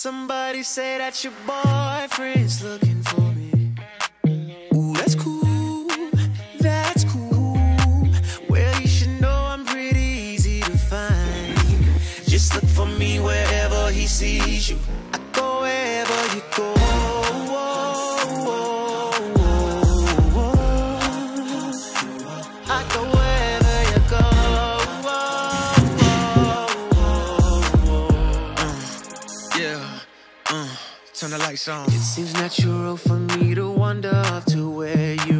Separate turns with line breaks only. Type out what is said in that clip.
Somebody say that your boyfriend's looking for me. Ooh, that's cool, that's cool. Well, you should know I'm pretty easy to find. Just look for me wherever he sees you. I go wherever you go. I go wherever you go. Turn the lights on. It seems natural for me to wander up to where you